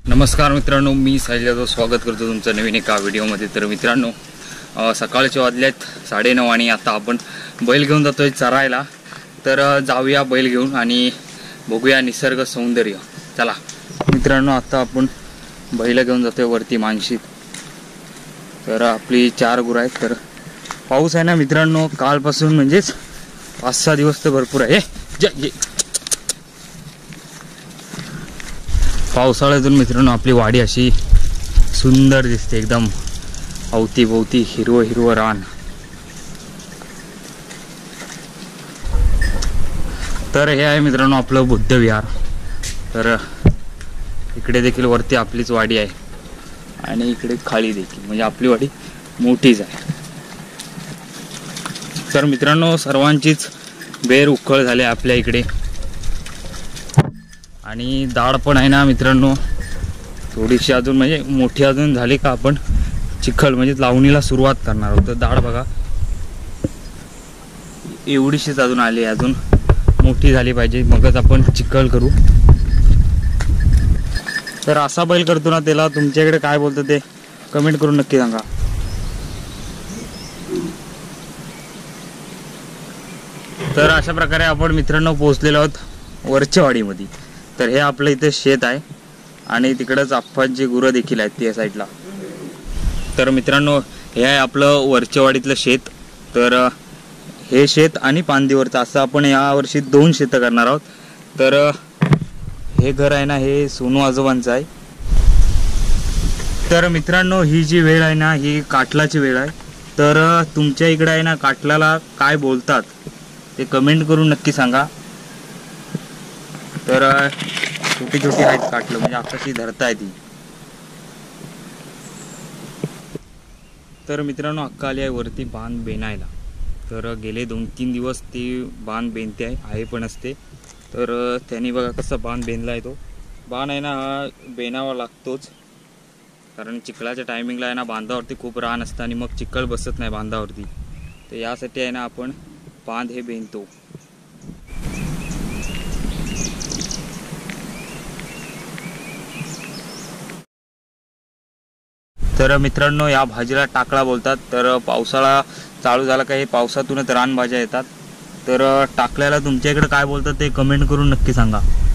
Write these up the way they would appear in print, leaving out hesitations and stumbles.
नमस्कार मित्रांनो, मी साहिल यादव स्वागत करतो तुमचं नवीन एका व्हिडिओमध्ये। तर मित्रांनो, सकाळचे वाजलेत 9:30 आणि आता आपण बैल घेऊन जातोय चरायला। तर जाऊया बैल घेऊन आणि बघूया निसर्ग सौंदर्य। चला मित्रांनो, आता आपण बैल घेऊन जातोय वरती मानशीत। तर आपली 4 गुरं आहेत। तर पाऊस आहे ना मित्रांनो, कालपासून म्हणजेच 5-6 दिवस तर भरपूर आहे। पावसाळ्यातून मित्रांनो आपली वाडी अशी सुंदर दिसते, एकदम अवतीभोवती हिरवं हिरवं रान। तर हे आहे मित्रांनो आपलं बुद्ध विहार। तर इकडे देखील वरती आपलीच वाडी आहे आणि इकडे खाली देखील, म्हणजे आपली वाडी मोठीच आहे। तर मित्रांनो, सर्वांचीच बेर उखळ झाली आपल्या इकडे आणि दाढ पण आहे ना मित्रांनो, थोडीशी अजून म्हणजे मोठी अजून झाली का आपण चिखल म्हणजे लावणीला सुरुवात करणार आहोत। तर दाढ बघा एवढीशीच अजून आली, अजून मोठी झाली पाहिजे मगच आपण चिखल करू। तर असा बैल करतो ना, त्याला तुमच्याकडे काय बोलतं ते कमेंट करून नक्की सांगा। तर अशा प्रकारे आपण मित्रांनो पोहोचलेलो आहोत वरच्या वाडीमध्ये। तर हे आपलं इथे शेत आहे आणि तिकडंच आप्पांची गुरं देखील आहेत त्या साईडला। तर मित्रांनो, हे आहे आपलं वरच्या वाडीतलं शेत। तर हे शेत आणि पांदीवरचं असं आपण यावर्षी 2 शेतं करणार आहोत। तर हे घर आहे ना, हे सोनू आजोबांचं आहे। तर मित्रांनो, ही जी वेळ आहे ना, ही काटलाची वेळ आहे। तर तुमच्या इकडे आहे ना काटलाला काय बोलतात ते कमेंट करून नक्की सांगा। तर छोटी छोटी आहेत काटलं, म्हणजे आकाशी धरताय ती। तर मित्रांनो, अक्का आली आहे वरती बांध बेनायला। तर गेले 2-3 दिवस ती बांध बेनते आहे पण असते। तर त्यांनी बघा कसा बांध बेनला आहे। तो बांध आहे ना हा बेनावा लागतोच, कारण चिखलाच्या टायमिंगला आहे ना बांधावरती खूप रान असतं आणि मग चिखल बसत नाही बांधावरती। तर यासाठी आहे ना आपण बांध हे बेनतो। तर मित्रांनो, या भाजीला टाकळा बोलतात। तर पावसाळा चालू झाला का हे पावसातूनच रानभाज्या येतात। तर टाकळ्याला तुमच्या इकडे काय बोलतात ते कमेंट करून नक्की सांगा।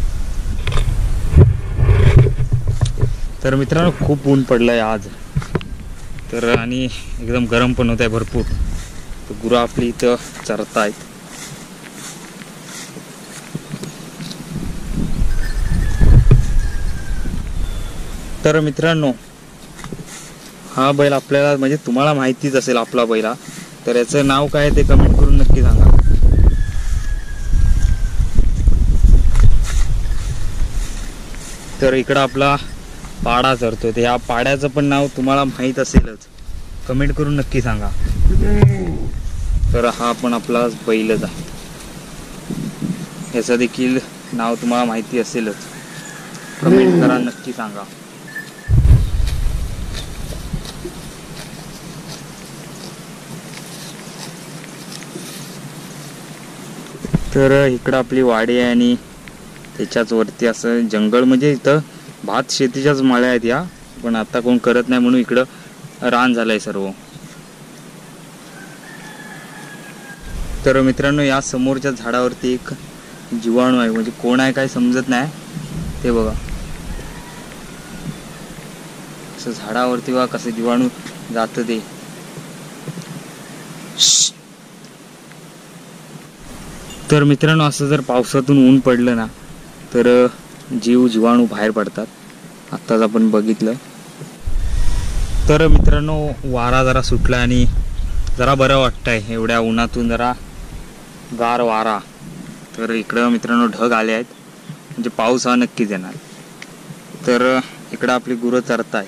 तर मित्रांनो, खूप ऊन पडलंय आज। तर आणि एकदम गरम पण होत आहे भरपूर। तर गुरं आपली इथं चरतायत। तर मित्रांनो, हा बैल आपल्याला म्हणजे तुम्हाला माहितीच असेल आपला बैला। तर याचं नाव काय ते कमेंट करून नक्की सांगा। तर इकडं आपला पाडा चरतोय, तर ह्या पाड्याचं पण नाव तुम्हाला माहीत असेलच, कमेंट करून नक्की सांगा। तर हा पण आपला बैलच आहे, ह्याचं देखील नाव तुम्हाला माहिती असेलच, कमेंट करा नक्की सांगा। तर इकडं आपली वाडी आहे आणि त्याच्याच वरती असं जंगल, म्हणजे इथं भात शेतीच्याच माळ्या आहेत या, पण आता कोण करत नाही म्हणून इकडं रान झालंय सर्व। तर मित्रांनो, या समोरच्या झाडावरती एक जीवाणू आहे, म्हणजे कोण आहे काय समजत नाही। ते बघा असं झाडावरती बघा कसं जीवाणू जातं ते। तर मित्रांनो, असं जर पावसातून ऊन पडलं ना तर जीवाणू बाहेर पडतात, आत्ताच आपण बघितलं। तर मित्रांनो, वारा जरा सुटला आणि जरा बरं वाटतंय एवढ्या उन्हातून, जरा गार वारा। तर इकडं मित्रांनो ढग आले आहेत, म्हणजे पाऊस हा नक्कीच येणार। तर इकडं आपली गुरं चरताय।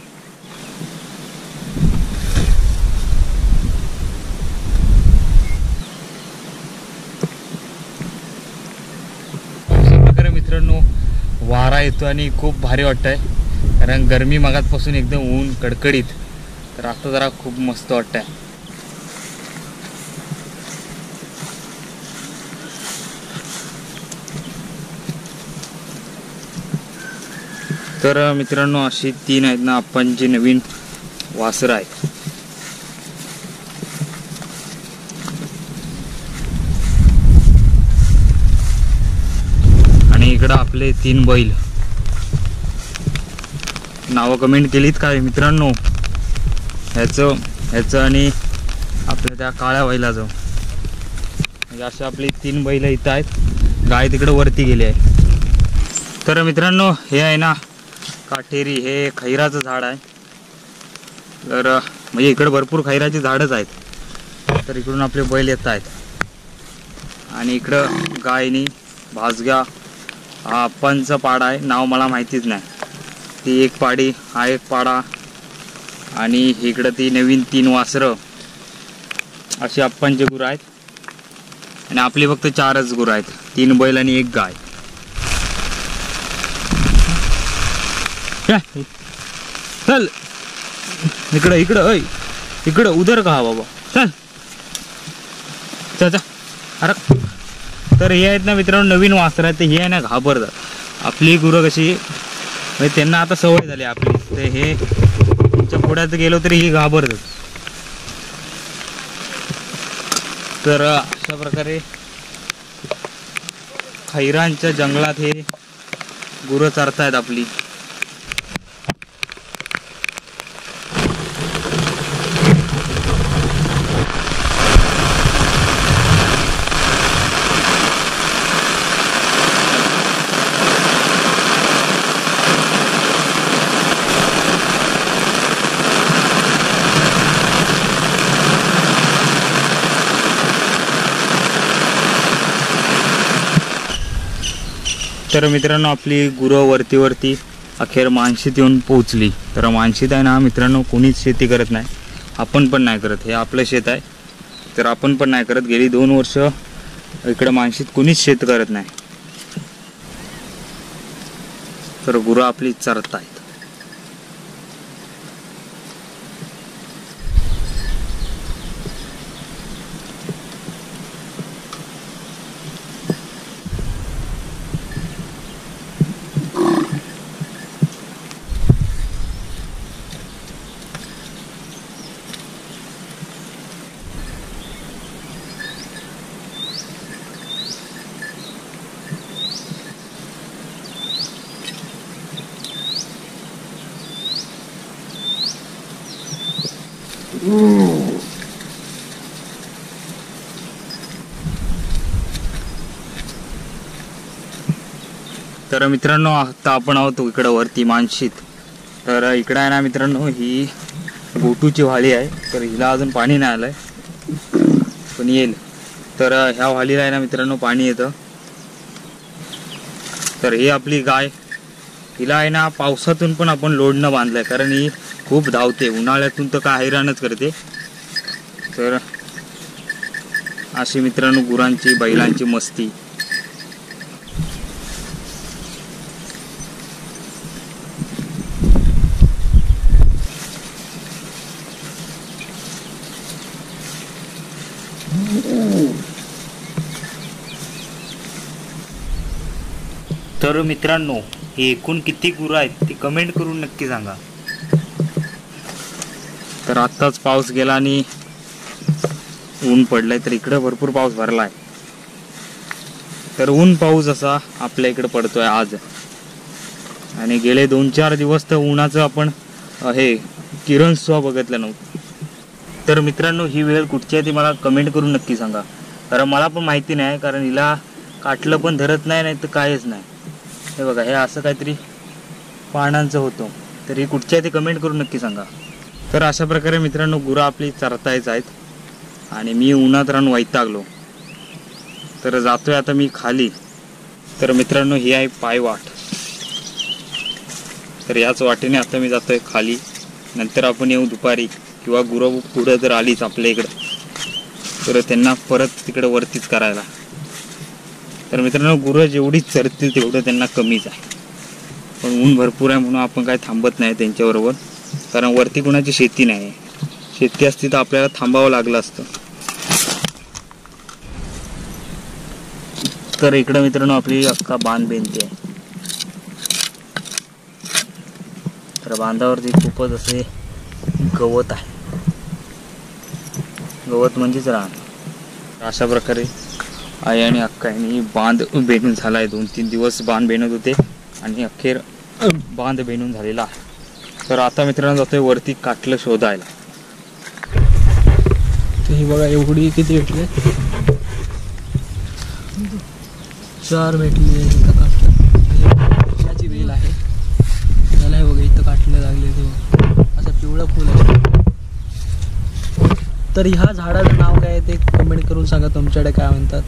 मित्रांनो, वारा येतो आणि खूप भारी वाटतंय, कारण गरमी मगाचपासून एकदम ऊन कडकडीत। तर आता जरा खूप मस्त वाटतंय। तर मित्रांनो अशी 3 आहेत ना आपण जी नवीन वासरं आहेत. आणि इकडं आपले 3 बैल. नावं कमेंट केलीत काय मित्रांनो, ह्याचं आणि आपल्या त्या काळ्या बैलाचं. म्हणजे असे आपली 3 बैल इथं आहेत. गाय तिकडं वरती गेली आहे. तर मित्रांनो हे आहे ना काटेरी, हे खैराचं झाड आहे. तर म्हणजे इकडं भरपूर खैराची झाडच आहेत. तर इकडून आपले बैल येत आहेत. आणि इकडं गायनी भाजग्या हा आप्पांचा पाडा आहे. नाव मला माहितीच नाही. ती एक पाडी, हा एक पाडा, आणि इकडं ती नवीन 3 वासरं अशी आप्पांचे गुरं आहेत. आणि आपली फक्त 4च गुरं आहेत, 3 बैल आणि 1 गाय. चल इकडं इकडं उधर का बाबा, चल अरे. तर हे आहेत ना मित्रांनो नवीन वासरं आहेत. हे आहे ना घाबरतात. आपली गुरं कशी म्हणजे त्यांना आता सवय झाली आपली, ते हे तुमच्या पुढ्यात गेलो तरी ही घाबरतात. तर अशा प्रकारे खैरांच्या जंगलात हे गुरं चरतायत आपली. तर मित्रांनो आपली गुरं वरती अखेर मानशीत येऊन पोहोचली. तर मानशीत आहे ना मित्रांनो कोणीच शेती करत नाही, आपण पण नाही करत. हे आपलं शेत आहे तर आपण पण नाही करत. गेली 2 वर्ष इकडं मानशीत कोणीच शेत करत नाही. तर गुरं आपली चरत आहेत. तर मित्रांनो आता आपण आहोत इकडं वरती मानशीत. तर इकडं आहे ना मित्रांनो ही गोटूची व्हाळी आहे. तर हिला अजून पाणी नाही आलंय पण येईल. तर ह्या व्हाळीला आहे ना मित्रांनो पाणी येतं. तर ही आपली गाय, हिला आहे ना पावसातून पण आपण लोडणं बांधलंय कारण ही खूप धावते. उन्हाळ्यातून तर काय हैराणच करते. तर अशी मित्रांनो गुरांची बैलांची मस्ती. तर मित्रांनो हे एकूण किती गुरं आहेत ती कमेंट करून नक्की सांगा. तर आत्ताच पाऊस गेला आणि ऊन पडलंय. तर इकडं भरपूर पाऊस भरलाय. तर ऊन पाऊस असा आपल्या इकडे पडतोय आज. आणि गेले 2-4 दिवस तर उन्हाचं आपण हे किरण सुद्धा बघितलं नव्हतं. तर मित्रांनो ही वेळ कुठची आहे ती मला कमेंट करून नक्की सांगा. कारण मला पण माहिती नाही. कारण हिला काटलं पण धरत नाही, नाही तर कायच नाही. हे बघा हे असं काहीतरी पानांचं होतं. तर ही कुठची आहे ती कमेंट करून नक्की सांगा. तर अशा प्रकारे मित्रांनो गुरं आपली चरतायच आहेत. आणि मी उन्हात राहून वैतागलो. तर जातोय आता मी खाली. तर मित्रांनो ही आहे पायवाट. तर याच वाटेने आता मी जातोय खाली. नंतर आपण येऊ दुपारी किंवा गुरं पुढं जर आलीच आपल्या इकडं तर त्यांना परत तिकडं वरतीच करायला. तर मित्रांनो गुरं जेवढी चरतील तेवढं त्यांना कमीच आहे. पण ऊन भरपूर आहे म्हणून आपण काय थांबत नाही त्यांच्याबरोबर. कारण वरती कुणाची शेती नाही. शेती असती तर आपल्याला थांबावं लागलं असतं. तर इकडं मित्रांनो आपली अख्खा बांध बेनती आहे. तर बांधावरती खूपच असे गवत आहे, गवत म्हणजेच रान। अशा प्रकारे आई आणि अक्का यांनी बांध बेनून झाला आहे। 2-3 दिवस बांध बेनत होते आणि अखेर बांध बेनून झालेला आहे। तर आता मित्रांनो जातोय वरती काटलं शोधायला। ही बघा एवढी किती भेटले, 4 भेटले। इथं काटल्याची वेल आहे त्याला, हे बघा इथं काटलं लागले ते असं पिवळं फुल आहे। तर ह्या झाडाचं नाव काय ते कमेंट करून सांगा, तुमच्याकडे काय म्हणतात।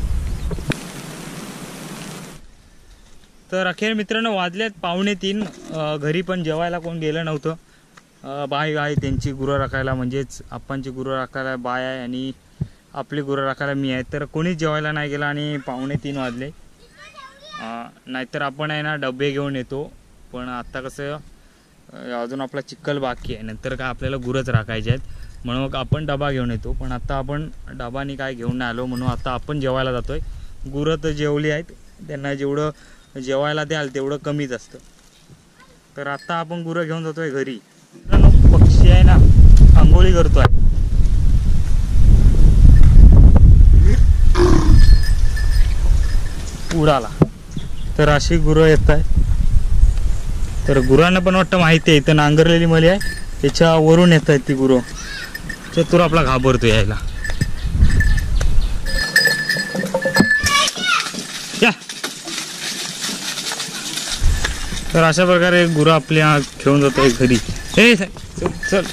तर अखेर मित्रांनो वाजल्यात 2:45, घरी पण जेवायला कोण गेलं नव्हतं। बाय आहे त्यांची गुरं राखायला, म्हणजेच आप्पांची गुरं राखायला बाय आहे आणि आपली गुरं राखायला मी आहे। तर कोणीच जेवायला नाही गेला आणि 2:45 वाजले। नाहीतर आपण आहे ना डबे घेऊन येतो, पण आता कसं अजून आपला चिक्कल बाकी आहे, नंतर काय आपल्याला गुरंच राखायचे आहेत म्हणून मग आपण डबा घेऊन येतो। पण आता आपण डबानी काय घेऊन नाही आलो, म्हणून आता आपण जेवायला जातोय। गुरं तर जेवली आहेत, त्यांना जेवढं जेवायला द्याल तेवढं कमीच असतं। तर आता आपण गुरं घेऊन जातोय घरी। पक्षी आहे ना आंघोळी करतोय, उडाला। तर अशी गुरं येत आहे। तर गुरांना पण वाटतं माहिती आहे इथं नांगरलेली मली आहे, त्याच्यावरून येत आहेत ती गुरं। चतुर आपला घाबरतो यायला। तर अशा प्रकारे गुरं आपल्या घेऊन जातोय घरी। हे चल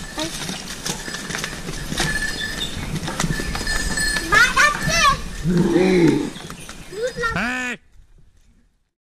चल